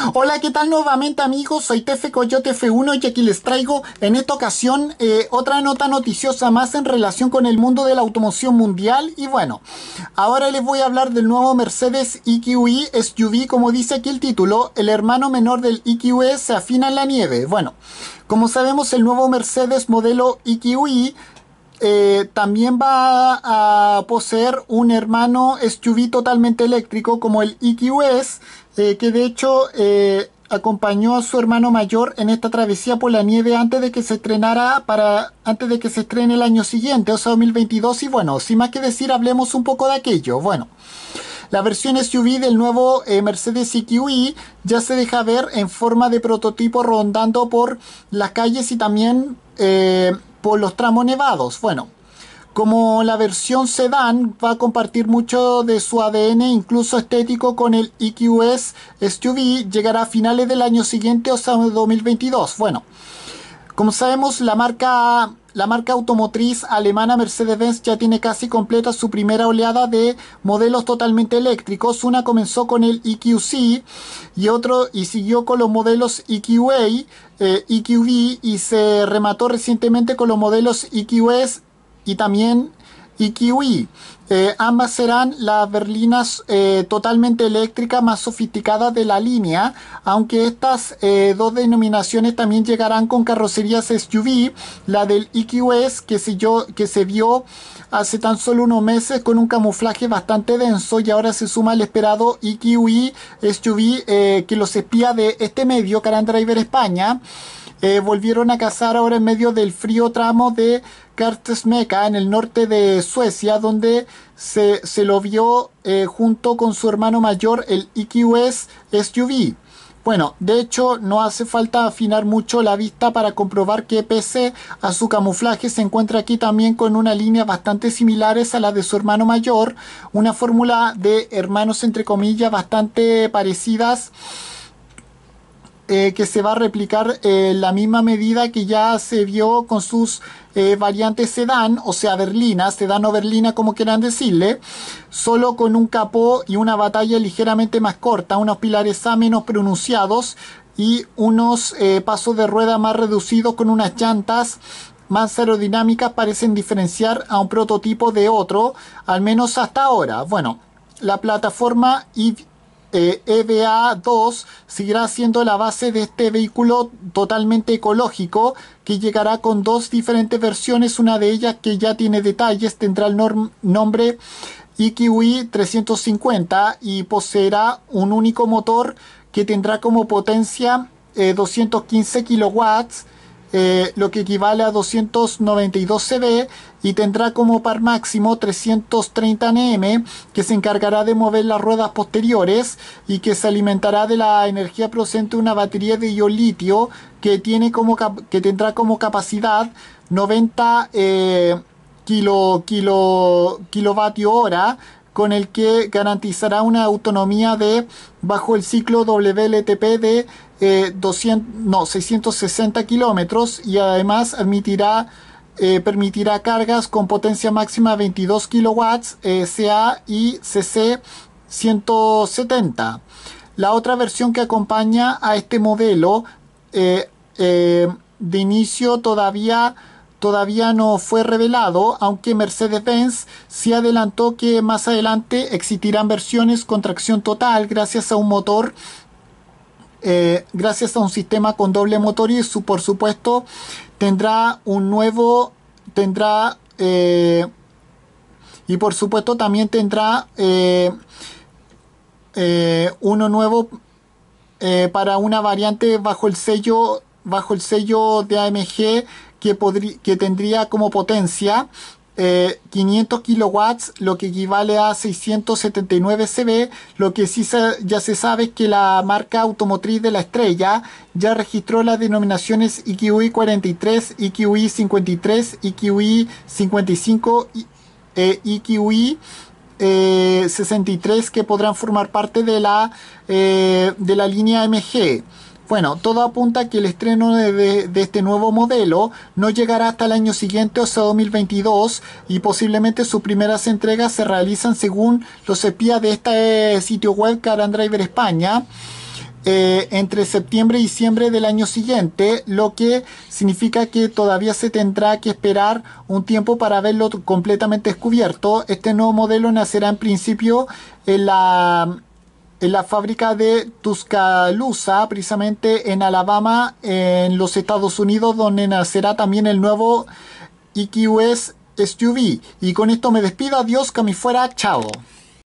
Hola, ¿qué tal nuevamente amigos? Soy Tefe Coyote F1 y aquí les traigo en esta ocasión otra nota noticiosa más en relación con el mundo de la automoción mundial. Y bueno, ahora les voy a hablar del nuevo Mercedes EQE SUV, como dice aquí el título, el hermano menor del EQE se afina en la nieve. Bueno, como sabemos, el nuevo Mercedes modelo EQE también va a poseer un hermano SUV totalmente eléctrico como el EQS, que de hecho acompañó a su hermano mayor en esta travesía por la nieve antes de que se antes de que se estrene el año siguiente, o sea 2022. Y bueno, sin más que decir, hablemos un poco de aquello. Bueno, la versión SUV del nuevo Mercedes EQE ya se deja ver en forma de prototipo rondando por las calles y también por los tramos nevados. Bueno, como la versión sedán va a compartir mucho de su ADN, incluso estético, con el EQS SUV, llegará a finales del año siguiente, o sea 2022. Bueno, como sabemos, la marca automotriz alemana Mercedes-Benz ya tiene casi completa su primera oleada de modelos totalmente eléctricos. Una comenzó con el EQC y siguió con los modelos EQA, EQV, y se remató recientemente con los modelos EQS y también EQE. Ambas serán las berlinas totalmente eléctricas más sofisticadas de la línea, aunque estas dos denominaciones también llegarán con carrocerías SUV. La del EQS que se vio hace tan solo unos meses con un camuflaje bastante denso, y ahora se suma el esperado EQE SUV que los espías de este medio, Car and Driver España, volvieron a cazar ahora en medio del frío tramo de Karlsmeka en el norte de Suecia, donde se lo vio junto con su hermano mayor, el EQS SUV. Bueno, de hecho no hace falta afinar mucho la vista para comprobar que pese a su camuflaje se encuentra aquí también con una línea bastante similares a la de su hermano mayor, una fórmula de hermanos entre comillas bastante parecidas, que se va a replicar la misma medida que ya se vio con sus variantes sedán, o sea berlina, sedán o berlina como quieran decirle, solo con un capó y una batalla ligeramente más corta, unos pilares A menos pronunciados y unos pasos de rueda más reducidos, con unas llantas más aerodinámicas. Parecen diferenciar a un prototipo de otro, al menos hasta ahora. Bueno, la plataforma EVA2 seguirá siendo la base de este vehículo totalmente ecológico, que llegará con dos diferentes versiones. Una de ellas, que ya tiene detalles, tendrá el nombre EQE 350 y poseerá un único motor que tendrá como potencia 215 kilowatts, lo que equivale a 292 CV, y tendrá como par máximo 330 Nm, que se encargará de mover las ruedas posteriores y que se alimentará de la energía procedente de una batería de ion litio que tendrá como capacidad 90 kilovatio hora, con el que garantizará una autonomía bajo el ciclo WLTP de 660 kilómetros, y además permitirá cargas con potencia máxima 22 kilowatts CA y CC 170. La otra versión que acompaña a este modelo de inicio todavía no fue revelado, aunque Mercedes-Benz sí adelantó que más adelante existirán versiones con tracción total gracias a un motor, gracias a un sistema con doble motor, y por supuesto también tendrá uno nuevo para una variante bajo el sello de AMG, que tendría como potencia 500 kilowatts, lo que equivale a 679 CV. Lo que sí ya se sabe es que la marca automotriz de la estrella ya registró las denominaciones EQE 43, EQE 53, EQE 55 y EQE 63, que podrán formar parte de la línea AMG. Bueno, todo apunta a que el estreno de este nuevo modelo no llegará hasta el año siguiente, o sea 2022, y posiblemente sus primeras entregas se realizan, según los espías de este sitio web Car and Driver España, entre septiembre y diciembre del año siguiente, lo que significa que todavía se tendrá que esperar un tiempo para verlo completamente descubierto. Este nuevo modelo nacerá en principio en la fábrica de Tuscaloosa, precisamente en Alabama, en los Estados Unidos, donde nacerá también el nuevo EQS SUV. Y con esto me despido. Adiós, que me fuera. Chao.